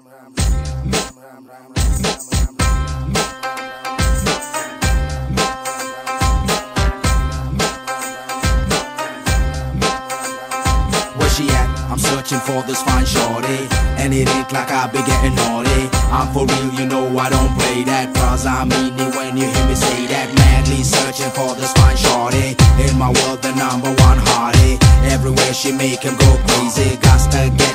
Where she at? I'm searching for this fine shorty, and it ain't like I be getting naughty. I'm for real, you know I don't play that, cause I mean it when you hear me say that. Madly searching for this fine shorty, in my world the #1 hottie. Everywhere she make him go crazy, got to get